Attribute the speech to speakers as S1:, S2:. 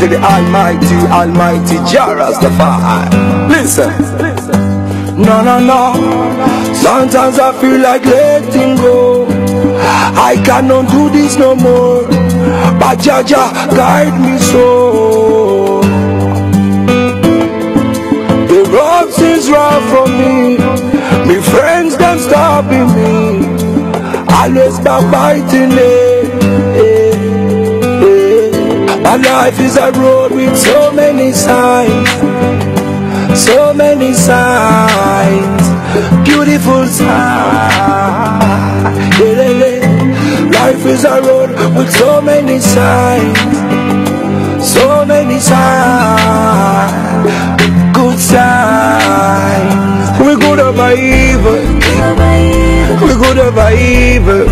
S1: to the Almighty, Almighty Jah Rastafari. Listen. No, no, no. Sometimes I feel like letting go. I cannot do this no more. But Jah Jah guide me so. The road seems rough for me. My friends them stopping me. Always backbiting it. My life is a road with so many signs. So many signs, beautiful signs. Life is a road with so many signs. So many signs, good signs. We good over evil. We good over evil.